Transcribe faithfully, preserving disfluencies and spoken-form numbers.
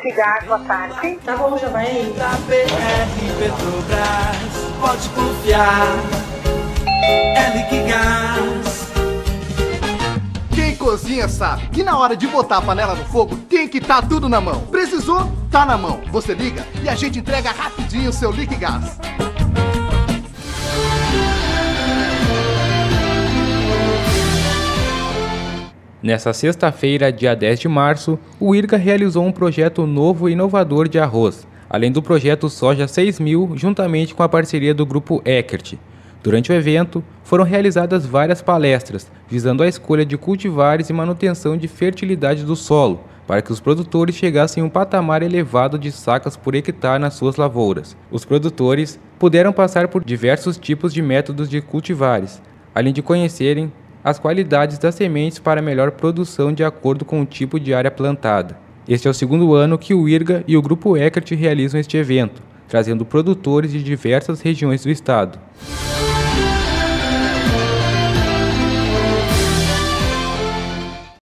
Liquigás, boa tarde. Tá bom, já vai aí. Da B R Petrobras, pode confiar, é Liquigás. Quem cozinha sabe que na hora de botar a panela no fogo tem que estar tudo na mão. Precisou? Tá na mão. Você liga e a gente entrega rapidinho o seu Liquigás. Nessa sexta-feira, dia dez de março, o IRGA realizou um projeto novo e inovador de arroz, além do projeto Soja seis mil, juntamente com a parceria do Grupo Eckert. Durante o evento, foram realizadas várias palestras, visando a escolha de cultivares e manutenção de fertilidade do solo, para que os produtores chegassem a um patamar elevado de sacas por hectare nas suas lavouras. Os produtores puderam passar por diversos tipos de métodos de cultivares, além de conhecerem as qualidades das sementes para melhor produção de acordo com o tipo de área plantada. Este é o segundo ano que o IRGA e o Grupo Eckert realizam este evento, trazendo produtores de diversas regiões do estado.